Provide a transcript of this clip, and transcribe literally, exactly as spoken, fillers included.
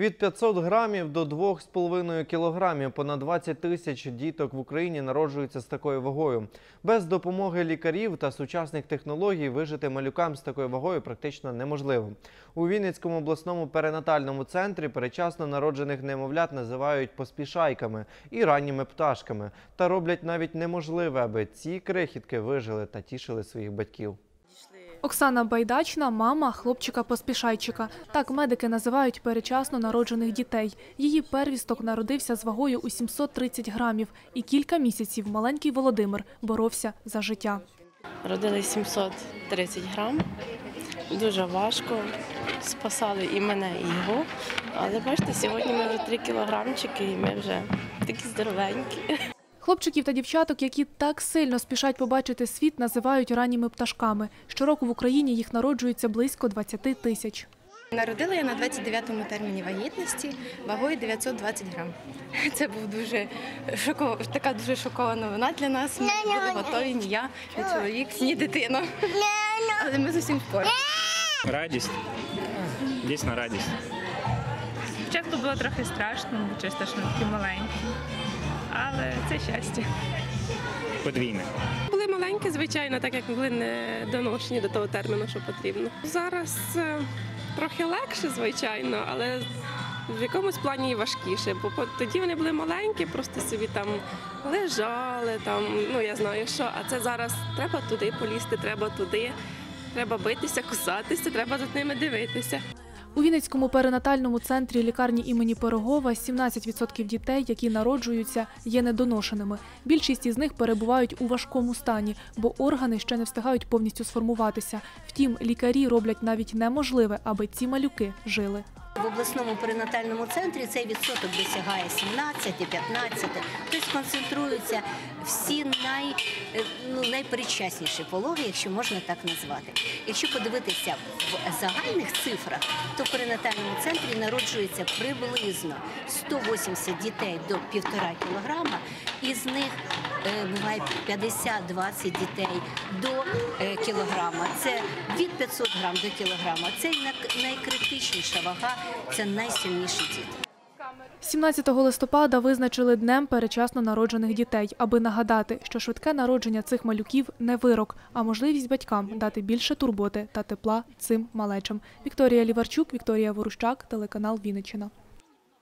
Від п'ятсот грамів до двох з половиною кілограмів. Понад двадцять тисяч діток в Україні народжуються з такою вагою. Без допомоги лікарів та сучасних технологій вижити малюкам з такою вагою практично неможливо. У Вінницькому обласному перинатальному центрі передчасно народжених немовлят називають поспішайками і ранніми пташками. Та роблять навіть неможливе, аби ці крихітки вижили та тішили своїх батьків. Оксана Байдачна – мама хлопчика-поспішайчика. Так медики називають передчасно народжених дітей. Її первісток народився з вагою у сімсот тридцять грамів. І кілька місяців маленький Володимир боровся за життя. Родили сімсот тридцять грам. Дуже важко. Спасали і мене, і його. Але бачите, сьогодні ми вже три кілограмчики, і ми вже такі здоровенькі. Хлопчиків та дівчаток, які так сильно спішать побачити світ, називають ранніми пташками. Щороку в Україні їх народжується близько двадцяти тисяч. Народила я на двадцять дев'ятому терміні вагітності, вагою дев'ятсот двадцять грам. Це був дуже шоков... така дуже шокована новина для нас. Ми не були готові, ні я, ні чоловік, ні дитина. Але ми з усім впоралися. Радість, дійсно радість. Спочатку було трохи страшно, бо чисто, що такі маленькі. Але це щастя. Подвійне. Були маленькі, звичайно, так як були не доношені до того терміну, що потрібно. Зараз трохи легше, звичайно, але в якомусь плані і важкіше, бо тоді вони були маленькі, просто собі там лежали, там, ну я знаю що, а це зараз треба туди полізти, треба туди, треба битися, кусатися, треба за ними дивитися. У Вінницькому перинатальному центрі лікарні імені Пирогова сімнадцять відсотків дітей, які народжуються, є недоношеними. Більшість із них перебувають у важкому стані, бо органи ще не встигають повністю сформуватися. Втім, лікарі роблять навіть неможливе, аби ці малюки жили. В обласному перинатальному центрі цей відсоток досягає сімнадцять-п'ятнадцять. Тобто концентруються всі най, ну, найпередчасніші пологи, якщо можна так назвати. Якщо подивитися в загальних цифрах, то в перинатальному центрі народжується приблизно сто вісімдесят дітей до півтора кілограма, із них е, буває п'ятдесят-двадцять дітей до е, кілограма. Це від п'ятсот грам до кілограма. Це найкритичніша вага. Це найсильніші діти. сімнадцятого листопада визначили Днем передчасно народжених дітей, аби нагадати, що швидке народження цих малюків – не вирок, а можливість батькам дати більше турботи та тепла цим малечам. Вікторія Ліварчук, Вікторія Ворущак, телеканал Вінниччина.